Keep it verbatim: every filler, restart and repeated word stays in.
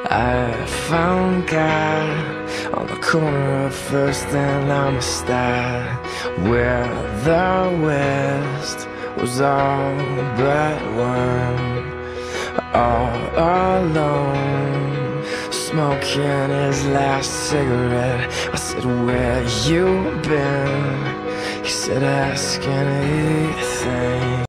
I found God on the corner of First and Amistad, where the West was all but one. All alone, smoking his last cigarette. I said, where you been? He said, ask anything.